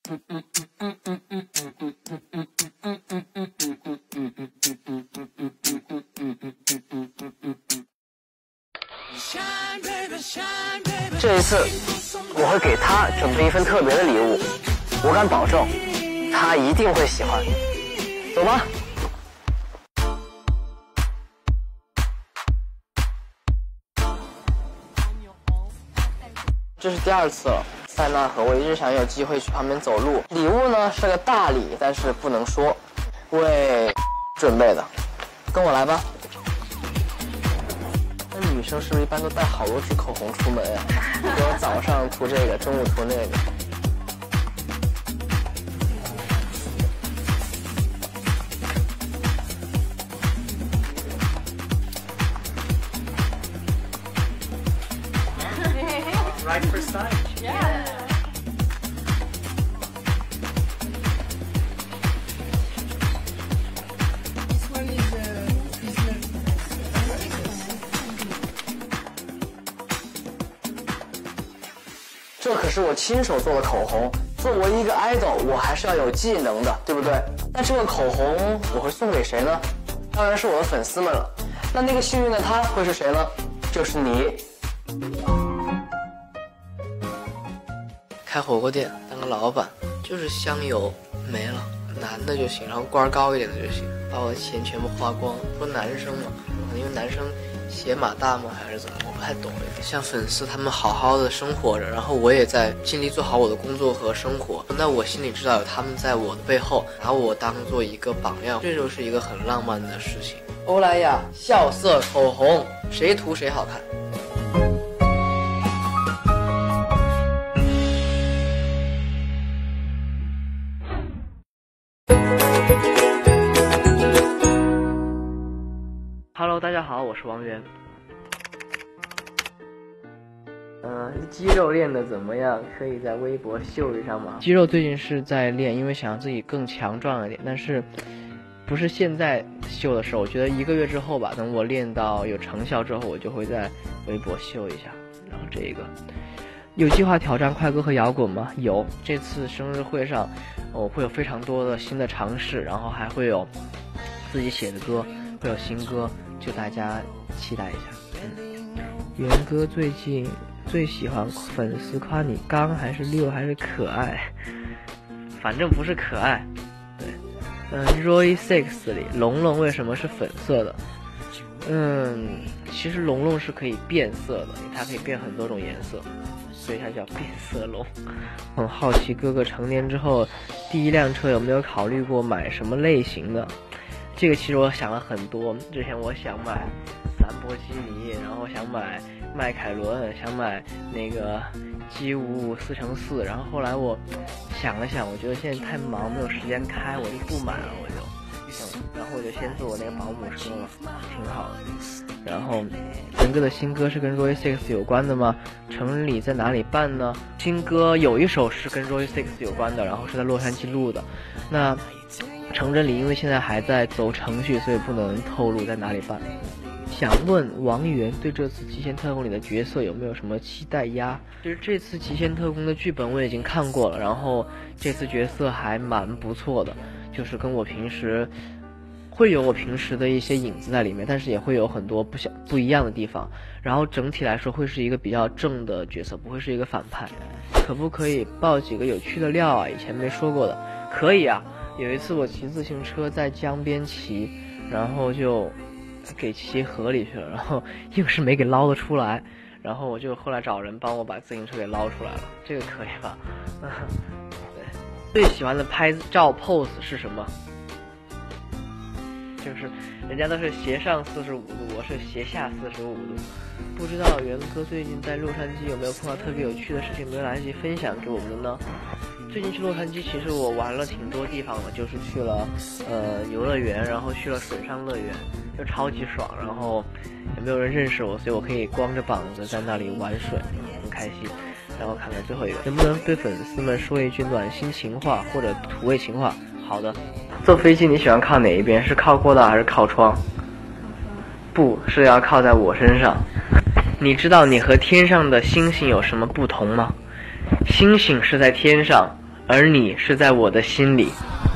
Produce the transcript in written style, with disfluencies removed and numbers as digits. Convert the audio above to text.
这一次我会给他准备一份特别的礼物，我敢保证他一定会喜欢。走吧。这是第2次了，塞纳河我一直想有机会去旁边走路。礼物呢是个大礼，但是不能说，为准备的，跟我来吧。那女生是不是一般都带好多支口红出门呀？比如早上涂这个，中午涂那个。Right for sight. Yeah. This one is 这可是我亲手做的口红，作为一个 idol， 我还是要有技能的，对不对？那这个口红我会送给谁呢？当然是我的粉丝们了。那个幸运的他会是谁呢？就是你。开火锅店当个老板，就是香油没了，男的就行，然后官高一点的就行，把我的钱全部花光。说男生嘛，因为男生鞋码大吗还是怎么，我不太懂。像粉丝他们好好的生活着，然后我也在尽力做好我的工作和生活，那我心里知道有他们在我的背后把我当做一个榜样，这就是一个很浪漫的事情。欧莱雅笑色口红，谁涂谁好看。Hello， 大家好，我是王源。肌肉练得怎么样？可以在微博秀一下吗？肌肉最近是在练，因为想让自己更强壮一点，但是不是现在秀的时候。我觉得1个月之后吧，等我练到有成效之后，我就会在微博秀一下。然后这个有计划挑战快歌和摇滚吗？有，这次生日会上我会有非常多的新的尝试，然后还会有自己写的歌，会有新歌，就大家期待一下。元哥最近最喜欢粉丝夸你刚还是溜还是可爱？反正不是可爱。对，Roy Six 里龙龙为什么是粉色的？其实龙龙是可以变色的，它可以变很多种颜色，所以它叫变色龙。很好奇哥哥成年之后第一辆车有没有考虑过买什么类型的？这个其实我想了很多，之前我想买兰博基尼，然后想买迈凯伦，想买那个 G55 4x4，然后后来我想了想，我觉得现在太忙没有时间开，我就不买了，然后我就先坐我那个保姆车了，挺好的。然后元哥的新歌是跟 Roy Six 有关的吗？成人礼在哪里办呢？新歌有一首是跟 Roy Six 有关的，然后是在洛杉矶录的。那成人礼因为现在还在走程序，所以不能透露在哪里办。想问王源对这次极限特工里的角色有没有什么期待呀？其实这次极限特工的剧本我已经看过了，然后这次角色还蛮不错的，就是跟我平时会有我平时的一些影子在里面，但是也会有很多不一样的地方，然后整体来说会是一个比较正的角色，不会是一个反派。可不可以爆几个有趣的料啊？以前没说过的。可以啊，有一次我骑自行车在江边骑，然后就给骑河里去了，然后硬是没给捞得出来，然后我就后来找人帮我把自行车给捞出来了，这个可以吧？对，最喜欢的拍照 pose 是什么？就是人家都是斜上45度，我是斜下45度。不知道元哥最近在洛杉矶有没有碰到特别有趣的事情没有来得及分享给我们的呢？最近去洛杉矶，其实我玩了挺多地方的，就是去了游乐园，然后去了水上乐园，就超级爽。然后也没有人认识我，所以我可以光着膀子在那里玩水，很开心。然后看看最后一个，能不能对粉丝们说一句暖心情话或者土味情话？好的。坐飞机你喜欢靠哪一边？是靠过道还是靠窗？不是要靠在我身上。你知道你和天上的星星有什么不同吗？星星是在天上， 而你是在我的心里。